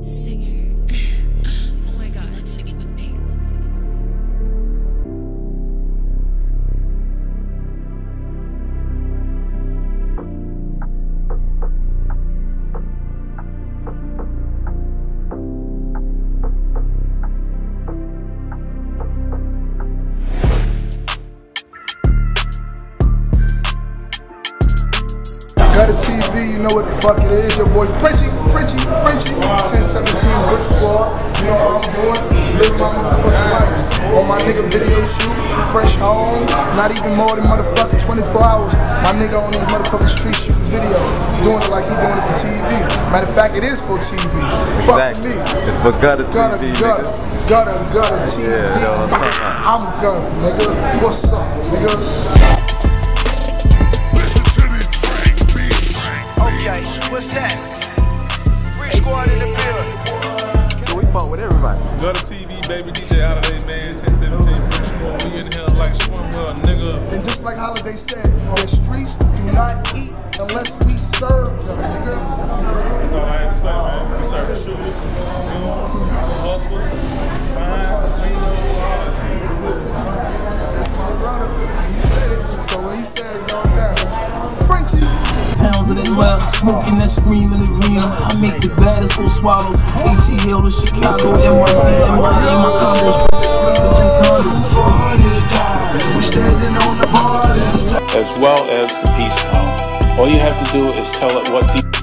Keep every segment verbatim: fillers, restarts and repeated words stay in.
Singer. Oh my god, lip singing with me. Got a T V, you know what the fuck it is. Your boy Frenchie, Frenchie, Frenchie, ten seventeen Brick Squad. You know how I'm doing. Living my motherfucking life. On my nigga video shoot, fresh home. Not even more than motherfucking twenty-four hours. My nigga on his motherfucking street shooting video. Doing it like he doing it for T V. Matter of fact, it is for T V. Fuck exactly. me. It's for gutter T V, gutter, gutter, gutter, gutter T V. Yeah, you know what I'm I'm gutter, nigga. What's up, nigga? Okay, what's that? Brick Squad in the building. So we fuck with everybody. Gutter T V, baby, D J Holiday, man, ten seventeen Brick Squad. We in here like swimwear, nigga. And just like Holiday said, the streets do not eat unless we serve them, nigga. That's all I had to say, man. We serve shooters, you know, hustlers, fine, clean up, all that shit. That's my brother. He said it. So when he said it, going down. Frenchie. Pounds of that well, smoking that scream in the arena. I make the baddest go swallow. A T L to Chicago, N Y C, N Y A, my condos from the condos. As well as the peace count. All you have to do is tell it what the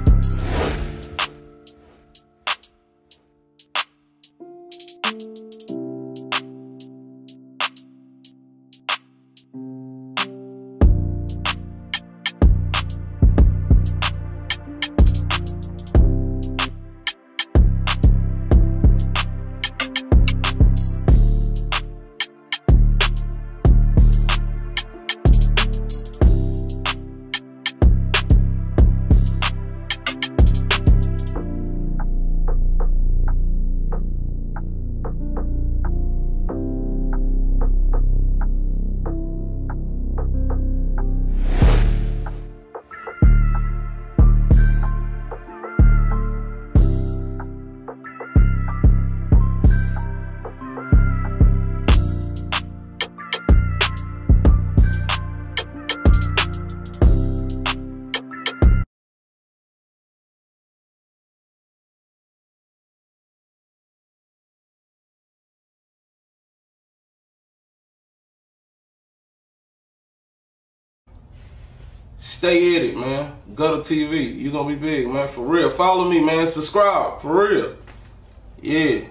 Stay at it, man. Gutter T V. You gonna be big, man. For real. Follow me, man. Subscribe. For real. Yeah.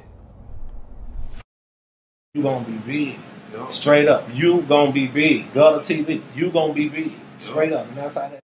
You gonna be big. Straight up. You gonna be big. Gutter T V. You gonna be big. Straight up. And that's how that